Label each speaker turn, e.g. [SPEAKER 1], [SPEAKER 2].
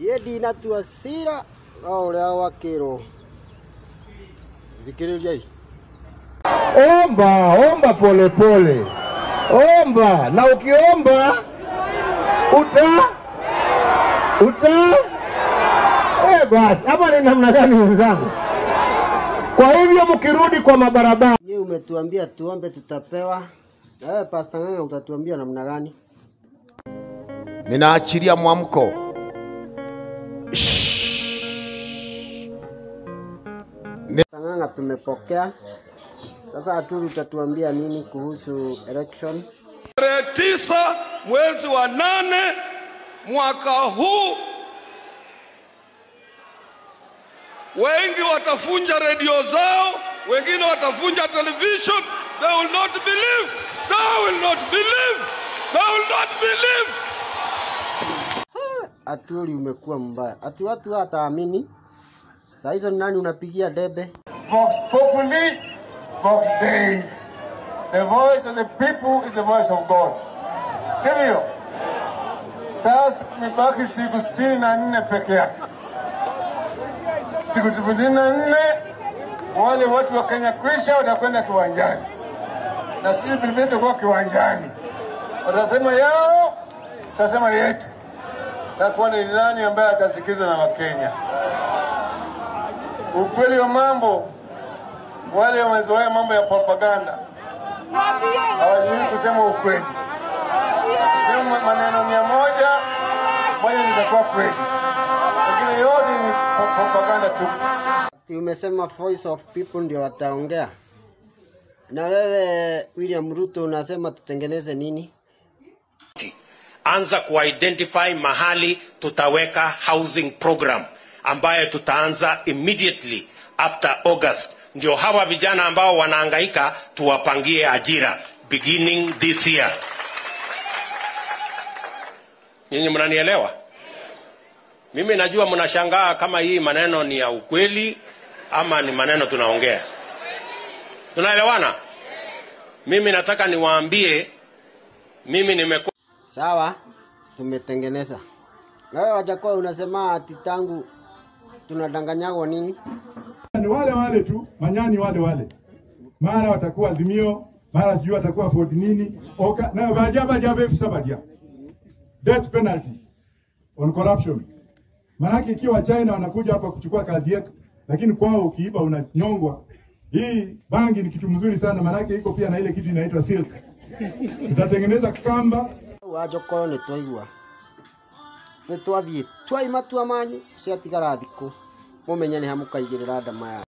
[SPEAKER 1] Yedi na tuasira au leo wakiro. Vikiririjai.
[SPEAKER 2] Omba pole pole. Omba na ukiomba basi hapa ni namna gani wenzangu? Kwa hivyo mkirudi kwa mabarabara.
[SPEAKER 1] Je, umetuambia tuombe tutapewa. Pastor Ng'ang'a utatuambia namna gani?
[SPEAKER 2] Ninaachilia mwamko.
[SPEAKER 1] Ng'ang'a tumepokea. Sasa Aturu utatuambia nini kuhusu election?
[SPEAKER 3] Tarehe 9 mwezi wa 8 mwaka huu wengi watafunja redio zao, wengine watafunja television. They will not believe. They will not believe. They will not believe.
[SPEAKER 1] Aturi umekuwa mbaya. Ati watu hataamini. Sasa hizo nani unapigia debe?
[SPEAKER 4] Vox Populi, Vox Dei. The voice of the people is the voice of God. Sivyo? Sasa mibaki siku 64 peke yake. Siku 64 wale watu wa Kenya kwisha watakwenda kiwanjani. Na sisi vilevile tutakuwa kiwanjani. Watasema yao, tutasema yetu. Takuwa ni nani ambaye atasikizwa na Wakenya. Ukweli wa mambo, wale wamezoea mambo ya propaganda. Hawajui kusema ukweli. Kama maneno 100, moja litakuwa kweli. Lakini yote ni propaganda tu.
[SPEAKER 1] Umesema voice of people ndio wataongea. Na wewe William Ruto unasema tutengeneze nini?
[SPEAKER 5] Anza kuidentify mahali tutaweka housing program ambayo tutaanza immediately after August. Ndio hawa vijana ambao wanahangaika tuwapangie ajira beginning this year. Nyinyi mnanielewa? Mimi najua mnashangaa kama hii maneno ni ya ukweli ama ni maneno tunaongea. Tunaelewana? Mimi nataka niwaambie mimi nimekuwa
[SPEAKER 1] sawa, tumetengeneza. Na wewe wajakuwa unasema ati tangu tunadanganyagwa nini?
[SPEAKER 6] Ni wale tu, manyani wale. Mara watakuwa Azimio, mara sijui watakuwa Ford nini, oka na badia sabadia. Death penalty on corruption. Maana ikiwa China wanakuja hapa kuchukua kazi yetu, lakini kwao ukiiba unanyongwa. Hii bangi ni kitu mzuri sana, maana iko pia na ile kitu inaitwa silk. Tutatengeneza kamba.
[SPEAKER 1] Wajokoyo ni toigwa. Ni twathie twai matua manyu cia tigara thikũ mumenyane hamukaigirira ndama ya